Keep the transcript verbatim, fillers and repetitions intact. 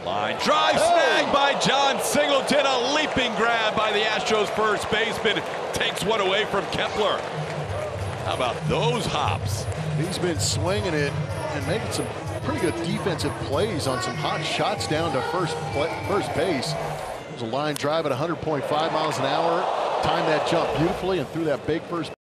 Line drive snag by John Singleton. A leaping grab by the Astros first baseman. Takes one away from Kepler. How about those hops? He's been swinging it and making some pretty good defensive plays on some hot shots down to first first base. It was a line drive at one hundred point five miles an hour. Timed that jump beautifully and threw that big first